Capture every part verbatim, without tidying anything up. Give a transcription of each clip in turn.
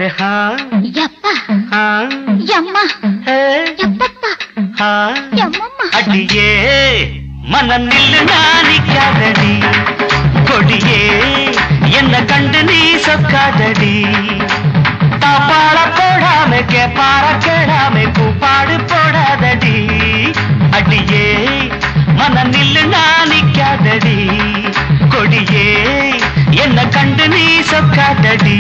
ಯಪ್ಪ ಯಮ್ಮ ಯಪ್ಪಪ್ಪ ಯಮ್ಮಮ್ಮ அடியே மனநில் நானிக்காதடி கொடியே என்ன கண்டு நீ சொக்காதடி தாப்பாட போடாம கேப்பார கேடாம கூப்பாடு போடாதடி அடியே மனநில் நானிக்காதடி கொடியே என்ன கண்டு நீ சொக்காதடி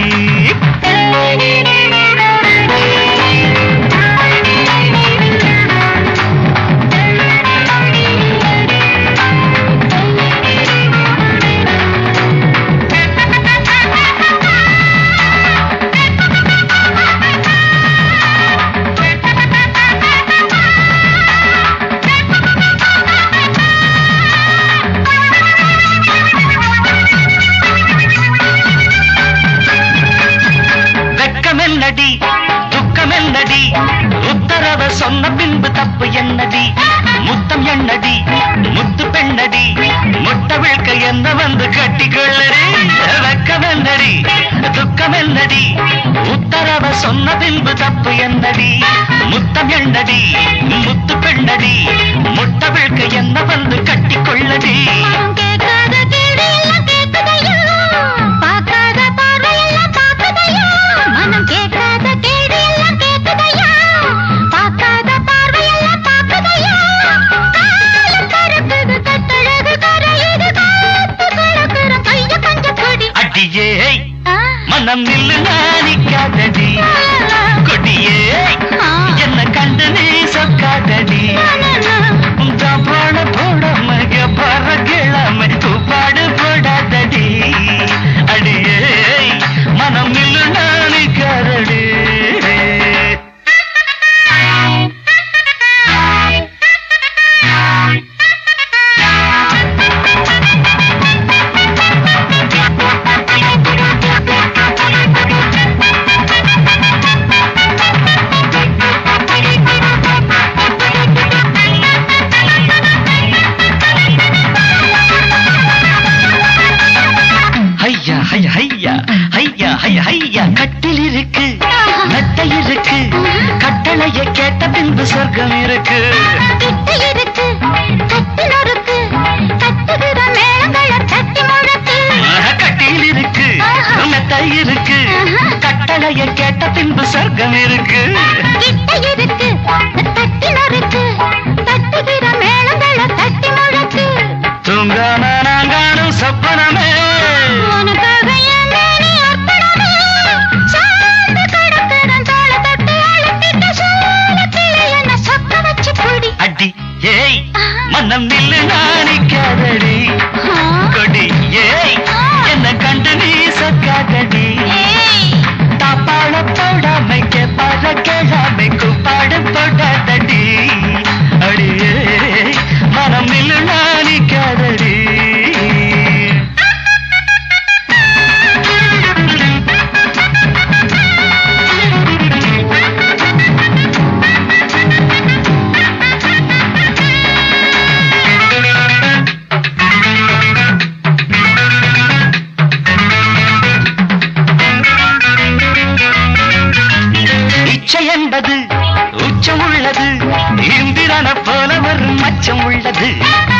துக்கம் என்னடி உத்தரவ சொன்ன பின்பு தப்பு என்னடி முத்தம் என்னடி முத்து பெண்ணடி முட்ட விழ்க்க என்ன வந்து கட்டிக்கொள்ளடி வெக்கம் என்னடி துக்கம் என்னடி உத்தரவ சொன்ன பின்பு தப்பு என்னடி முத்தம் என்னடி முத்து பெண்ணடி முட்ட விழ்க்க என்ன வந்து கட்டிக்கொள்ளடி மனம் நில்லு நானிக்காதடி கொடியே என்ன கண்டு நீ சொக்காதடி பாட போடாம பற கிழமை கூப்பாடு போடாதடி அடியே மனம் நில்லு நானிக்காதடி கட்டில் இருக்கு மெத்தை இருக்கு கட்டளையை கேட்ட பின்பு சொர்க்கம் இருக்கு கட்டில் இருக்கு மெத்தை இருக்கு கட்டளையை கேட்ட பின்பு சொர்க்கம் இருக்கு தூங்கான நாங்கானும் சொப்பனமே மனம் நில்லு நானிக்காதடி கொடி ஏய் என்ன கண்டு நீ சொக்காதடி தாப்பாட போடாமை கேப்பாட கேளாமை கூப்பாடு போடாதடி அடியே மனம் நில்லு நானிக்காதடி என்பது உச்சம் உள்ளது இந்திரன போல ஒரு மச்சம் உள்ளது